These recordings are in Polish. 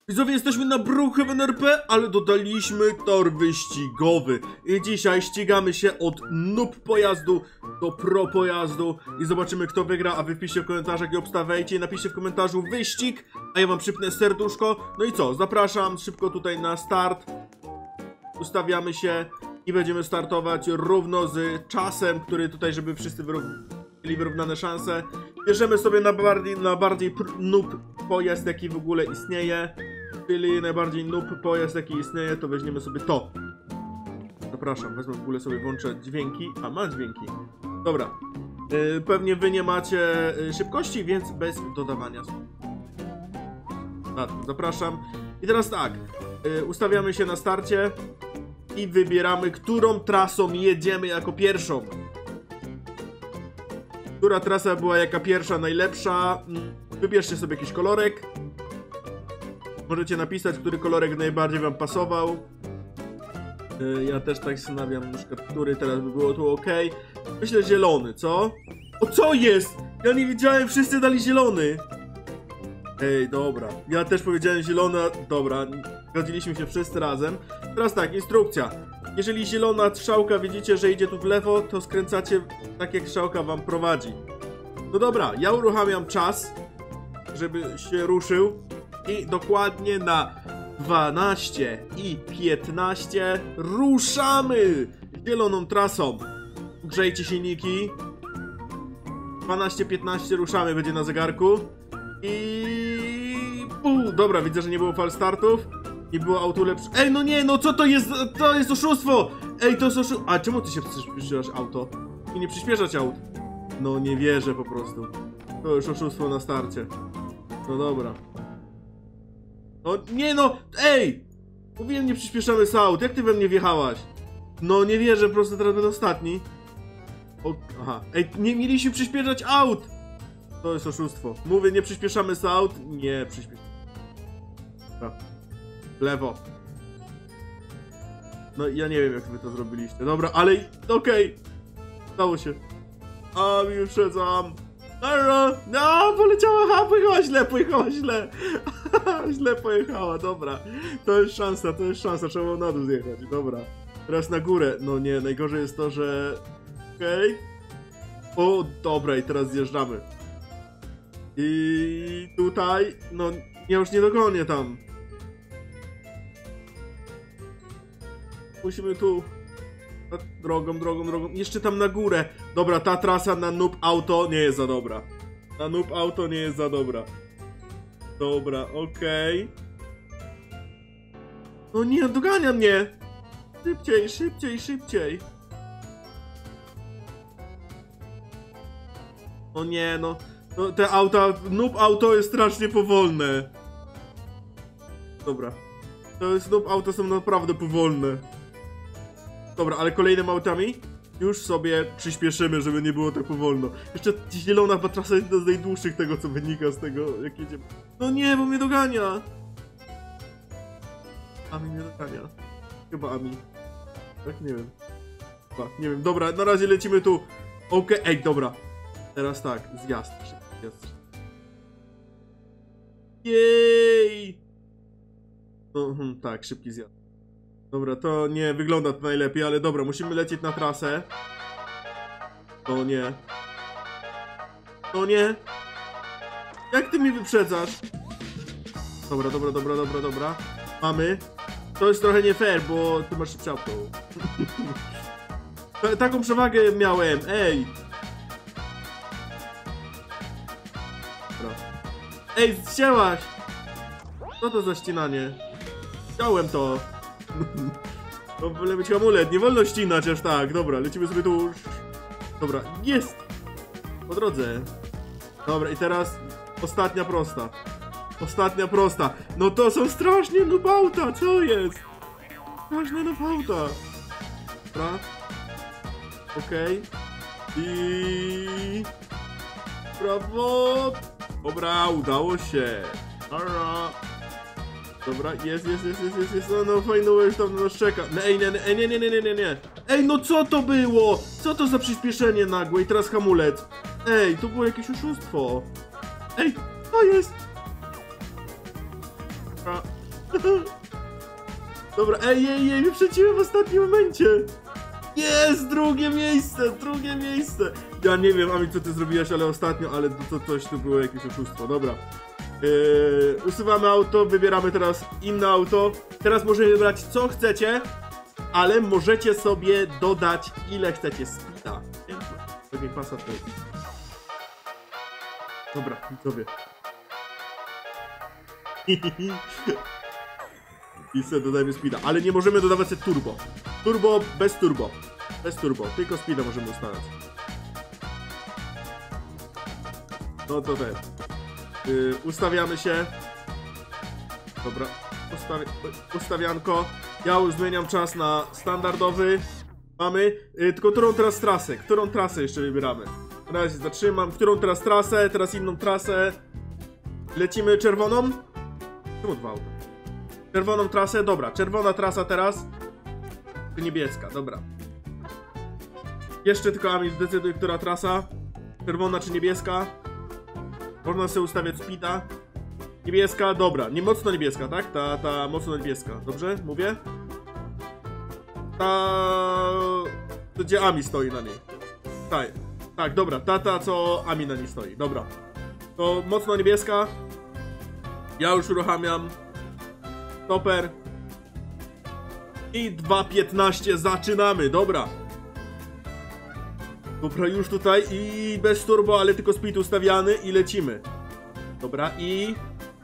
Widzowie, jesteśmy na Brookhaven RP, ale dodaliśmy tor wyścigowy. I dzisiaj ścigamy się od noob pojazdu do pro pojazdu. I zobaczymy, kto wygra, a wy wpiszcie w komentarzach i obstawiajcie. Napiszcie w komentarzu wyścig, a ja wam przypnę serduszko. No i co, zapraszam szybko tutaj na start. Ustawiamy się i będziemy startować równo z czasem, który tutaj, żeby wszyscy mieli wyrównane szanse. Bierzemy sobie na bardziej noob pojazd, jaki w ogóle istnieje. Czyli najbardziej noob pojazd, jaki istnieje, to weźmiemy sobie to. Zapraszam, wezmę w ogóle sobie, włączę dźwięki. A, ma dźwięki. Dobra. Pewnie wy nie macie szybkości, więc bez dodawania. Zapraszam. I teraz tak. Ustawiamy się na starcie i wybieramy, którą trasą jedziemy jako pierwszą. Która trasa była jaka pierwsza najlepsza? Wybierzcie sobie jakiś kolorek. Możecie napisać, który kolorek najbardziej wam pasował. Ja też tak zastanawiam, na przykład, który teraz by było tu ok. Myślę zielony, co? O, co jest? Ja nie wiedziałem, wszyscy dali zielony. Ej, dobra. Ja też powiedziałem zielona. Dobra, zgodziliśmy się wszyscy razem. Teraz tak, instrukcja. Jeżeli zielona strzałka widzicie, że idzie tu w lewo, to skręcacie tak, jak strzałka wam prowadzi. No dobra, ja uruchamiam czas, żeby się ruszył. I dokładnie na 12 i 15 ruszamy zieloną trasą. Grzejcie silniki. 12-15 ruszamy, będzie na zegarku. I... dobra, widzę, że nie było fal startów. Nie było auto lepsze. Ej, no nie, no co to jest? To jest oszustwo! Ej, to jest oszustwo. A czemu ty się przyspieszasz auto? I nie przyspieszać aut. No nie wierzę po prostu. To już oszustwo na starcie. No dobra. No nie no, ej! Mówiłem, nie przyspieszamy z aut, jak ty we mnie wjechałaś? No nie wierzę, po prostu teraz będę ostatni. Aha, ej, nie mieliśmy przyspieszać aut! To jest oszustwo. Mówię, nie przyspieszamy z aut, nie przyspieszamy. W lewo. No ja nie wiem, jak wy to zrobiliście. Dobra, ale okej. Stało się. A, mi wyprzedzam. No, poleciała, aha, pojechała źle. Źle pojechała, dobra. To jest szansa, trzeba było na dół zjechać, dobra. Teraz na górę, no nie, najgorzej jest to, że... Okej. O, dobra, i teraz zjeżdżamy. I tutaj, no, ja już nie dogonię tam. Musimy tu... Drogą. Jeszcze tam na górę. Dobra, ta trasa na noob auto nie jest za dobra. Na noob auto nie jest za dobra. Dobra, okej. No nie, dogania mnie. Szybciej. O nie, no. No te auta, noob auto jest strasznie powolne. Dobra. To jest noob auto, są naprawdę powolne. Dobra, ale kolejnymi autami już sobie przyspieszymy, żeby nie było tak powolno. Jeszcze zielona trasa jest jedna z najdłuższych tego, co wynika z tego, jak jedziemy. No nie, bo mnie dogania. Ami mnie dogania. Chyba Ami. Tak? Nie wiem. Chyba, nie wiem. Dobra, na razie lecimy tu. Okej, ej, dobra. Teraz tak, zjazd. Jej! No, tak, szybki zjazd. Dobra, to nie wygląda to najlepiej, ale dobra, musimy lecieć na trasę. O nie. O nie. Jak ty mnie wyprzedzasz? Dobra. Mamy. To jest trochę nie fair, bo ty masz szybsze auto. Taką przewagę miałem, ej. Dobra. Ej, zcięłaś. Co to za ścinanie? Chciałem to. To wolę być amulet, nie wolno ścinać aż tak. Dobra, lecimy sobie tu. Dobra, jest! Po drodze. Dobra, i teraz ostatnia prosta. No to są strasznie noob auta, co jest? Straszne noob auta. Dobra. Okej. I... Brawo! Dobra, udało się. Ara. Dobra, jest. No fajno, już tam nas czeka. Ej, nie. Ej, no co to było? Co to za przyspieszenie nagłe i teraz hamulec? Ej, to było jakieś oszustwo. Ej, to jest. Dobra, ej, wyprzedziłem w ostatnim momencie. Jest, drugie miejsce. Ja nie wiem, Ami, co ty zrobiłaś, ale ostatnio, ale to coś tu było, jakieś oszustwo, dobra. Usuwamy auto, wybieramy teraz inne auto. Teraz możemy wybrać, co chcecie, ale możecie sobie dodać, ile chcecie speeda. Pewnie pasa to jest. Dobra, widzowie. I sobie dodajmy speeda, ale nie możemy dodawać sobie turbo. Bez turbo, tylko speeda możemy ustawiać. No to ten. Ustawiamy się. Dobra, ustawianko. Ja już zmieniam czas na standardowy. Mamy. Tylko którą trasę jeszcze wybieramy? Teraz się zatrzymam. Którą teraz trasę? Teraz inną trasę. Lecimy czerwoną? Czemu dwa auta? Czerwoną trasę, dobra. Czerwona trasa teraz. Czy niebieska, dobra. Jeszcze tylko Ami zdecyduj, która trasa. Czerwona czy niebieska. Można sobie ustawiać speeda. Niebieska, dobra. Nie mocno niebieska, tak? Ta mocno niebieska. Dobrze? Mówię? Gdzie Ami stoi na niej. Tak, dobra. Ta, co Ami na niej stoi. Dobra. To mocno niebieska. Ja już uruchamiam stoper. I 2.15 zaczynamy, dobra. Dobra, już tutaj i bez turbo, ale tylko speed ustawiany i lecimy. Dobra, i...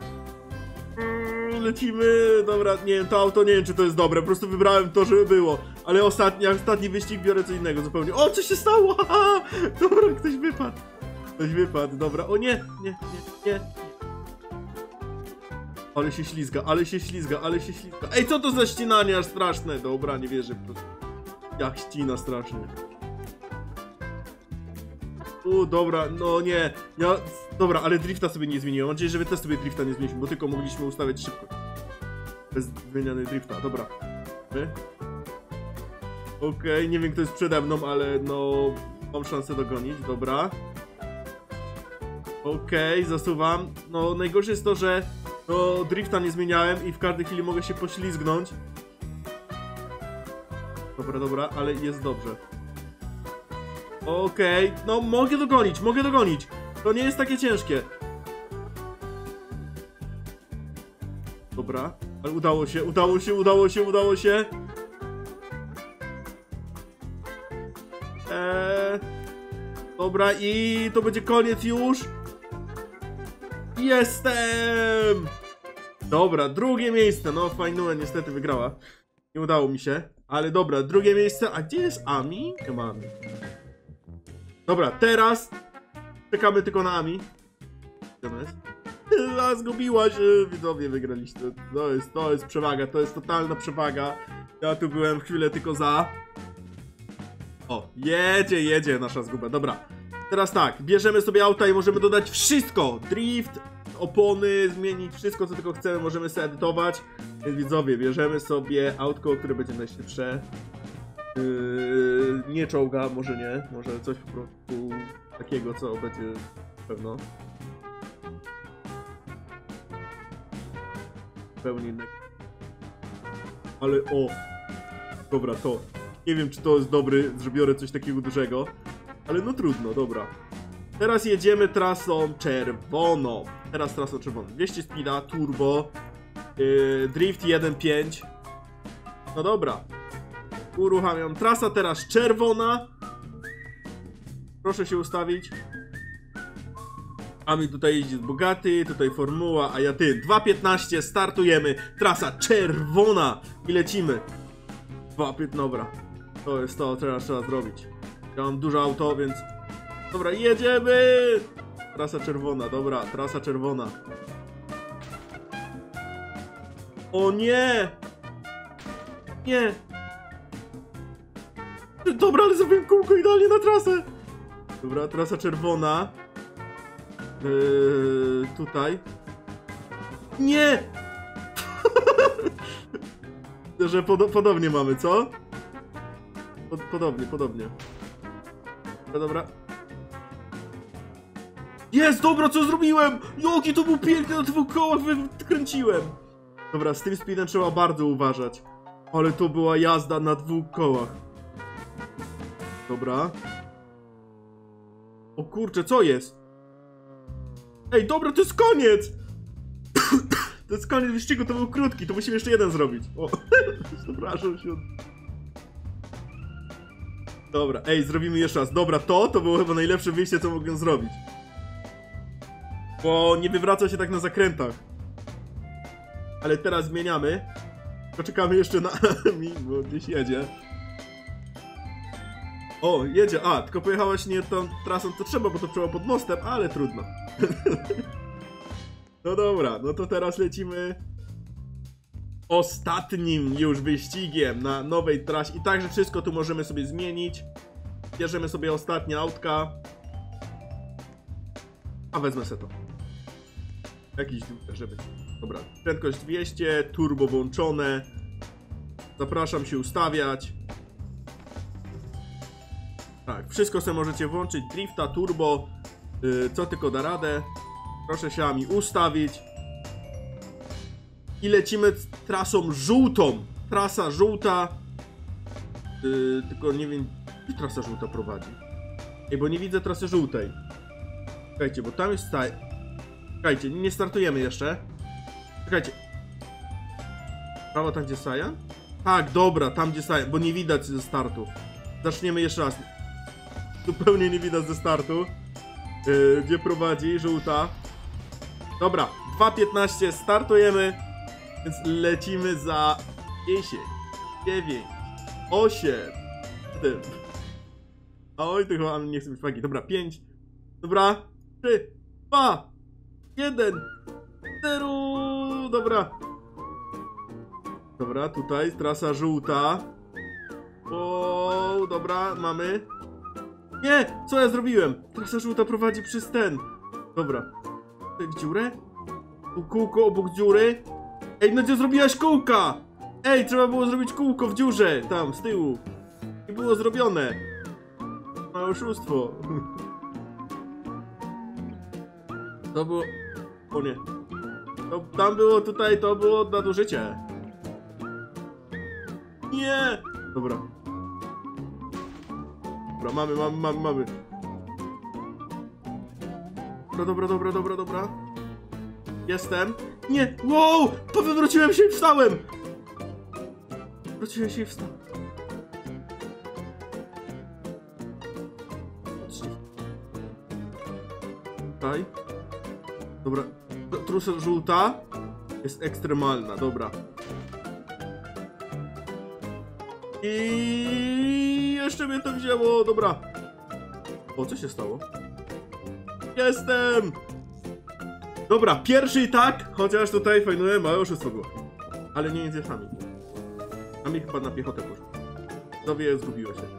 lecimy, dobra, nie wiem, to auto, nie wiem, czy to jest dobre, po prostu wybrałem to, żeby było. Ale ostatni wyścig biorę co innego zupełnie. O, co się stało? Dobra, ktoś wypadł, dobra, o nie. Ale się ślizga. Ej, co to za ścinanie aż straszne? Dobra, nie wierzę po prostu. Jak ścina strasznie. Dobra, no nie. Dobra, ale drifta sobie nie zmieniłem. Mam nadzieję, że wy też sobie drifta nie zmieniliśmy, bo tylko mogliśmy ustawiać szybko. Bez zmienianej drifta, dobra. Okej, nie wiem kto jest przede mną, ale no... mam szansę dogonić, dobra. Okej, zasuwam. No, najgorsze jest to, że... no, drifta nie zmieniałem i w każdej chwili mogę się poślizgnąć. Dobra, ale jest dobrze. Okej, no mogę dogonić. To nie jest takie ciężkie. Dobra, ale udało się. Dobra, i to będzie koniec już. Jestem! Dobra, drugie miejsce. No, Fajnue niestety wygrała. Nie udało mi się. Ale dobra, drugie miejsce. A gdzie jest Ami? Nie ma Ami. Dobra, teraz czekamy tylko na Ami. Gdzie ona jest? Zgubiła się. Widzowie, wygraliście. To jest przewaga. To jest totalna przewaga. Ja tu byłem chwilę tylko za. O, jedzie nasza zguba. Dobra. Teraz tak, bierzemy sobie auta i możemy dodać wszystko. Drift, opony, zmienić wszystko, co tylko chcemy, możemy sobie edytować. Więc widzowie, bierzemy sobie autko, które będzie najszybsze. Nie czołga, może nie. Może coś po prostu takiego, co będzie pewno. Zupełnie innego. Ale o! Dobra, to. Nie wiem, czy to jest dobry, że biorę coś takiego dużego. Ale no trudno, dobra. Teraz jedziemy trasą czerwoną. 200 speeda, turbo. Drift 1.5. No dobra. Uruchamiam. Trasa teraz czerwona. Proszę się ustawić. A mi tutaj jeździ Bugatti, tutaj Formuła, a ja ty. 2.15, startujemy. Trasa czerwona. I lecimy. 2.15, dobra. To jest to, teraz trzeba zrobić. Ja mam duże auto, więc... dobra, jedziemy! Trasa czerwona, dobra, trasa czerwona. O nie! Nie! Dobra, ale zrobiłem kółko idealnie na trasę! Dobra, trasa czerwona. Tutaj. Nie! Że podobnie mamy, co? Podobnie. Dobra. Jest, dobra, co zrobiłem? Joki, to był piękny, na 2 kołach wykręciłem. Dobra, z tym speedem trzeba bardzo uważać. Ale to była jazda na 2 kołach. Dobra. O kurczę, co jest? Ej, dobra, to jest koniec! To jest koniec wyścigu, to był krótki, to musimy jeszcze jeden zrobić. O, przepraszam się. Dobra, ej, zrobimy jeszcze raz. Dobra, to było chyba najlepsze wyjście, co mogłem zrobić. Bo nie wywracał się tak na zakrętach. Ale teraz zmieniamy. Poczekamy jeszcze na mi, bo gdzieś jedzie. O, jedzie. A, tylko pojechałaś nie tą trasą, co trzeba, bo to trzeba pod mostem, ale trudno. No dobra, no to teraz lecimy ostatnim już wyścigiem na nowej trasie. I także wszystko tu możemy sobie zmienić. Bierzemy sobie ostatnie autka. A wezmę se to. Jakiś, żeby... Dobra, prędkość 200, turbo włączone. Zapraszam się ustawiać. Tak, wszystko sobie możecie włączyć. Drifta, turbo, co tylko da radę. Proszę się mi ustawić. I lecimy trasą żółtą. Trasa żółta. Tylko nie wiem, gdzie trasa żółta prowadzi. Ej, bo nie widzę trasy żółtej. Czekajcie, bo tam jest Czekajcie, nie startujemy jeszcze. Czekajcie. Prawo tam, gdzie Sajan? Tak, dobra, tam gdzie Sajan, bo nie widać ze startu. Zaczniemy jeszcze raz. Zupełnie nie widać ze startu. Gdzie prowadzi żółta. Dobra, 2:15 startujemy. Więc lecimy za 10, 9, 8, 7. Oj, to chyba nie chcę mieć flagi. Dobra, 5. Dobra, 3, 2, 1, 0. Dobra. Dobra, tutaj trasa żółta. O, dobra, mamy. Nie! Co ja zrobiłem? Trasa żółta prowadzi przez ten. Dobra. Tutaj w dziurę? Tu kółko obok dziury. Ej, no gdzie zrobiłaś kółka? Ej, trzeba było zrobić kółko w dziurze. Tam, z tyłu. Nie było zrobione. Ma oszustwo. To było... O nie. Tam było tutaj, to było nadużycie. Nie! Dobra. Dobra, mamy. Dobra. Jestem. Nie! Wow! Wywróciłem się i wstałem! Wróciłem się i wstałem. Tutaj. Dobra. Trusa żółta jest ekstremalna, dobra. I jeszcze mnie to wzięło, dobra. O, co się stało? Jestem! Dobra, pierwszy i tak, chociaż tutaj fajne małe oszustwo było. Ale nie między sami. A mi chyba na piechotę poszło. Zowie zgubiło się.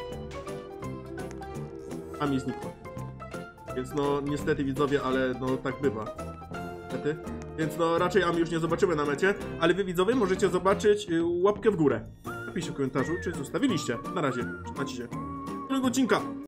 A mi znikło. Więc no, niestety widzowie, ale no tak bywa. Niestety. Więc no, raczej Ami już nie zobaczymy na mecie. Ale wy widzowie możecie zobaczyć łapkę w górę. Napiszcie w komentarzu, czy zostawiliście. Na razie, trzymajcie się. Miłego odcinka!